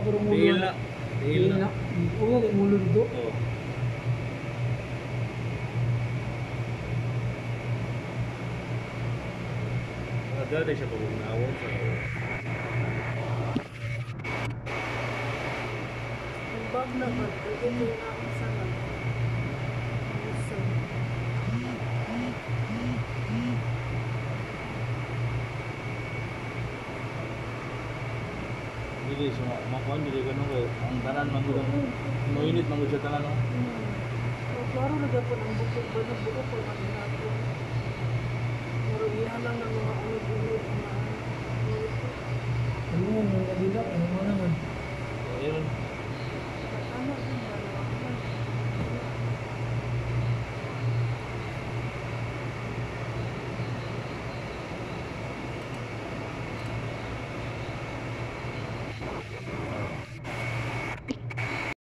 pero mulo. Dihil na. Dihil na. Uya di mulo dito. Oo. Nagada siya pag nawon sa Ang bag na ba? Pwede ko na ako sana. So, dili siya makuan dili ganun kay ang tanan man gud moinit man gud siya tanan no. So, klaro na po ang bukod ba na bukod po ang ginagawa. Pero iyan lang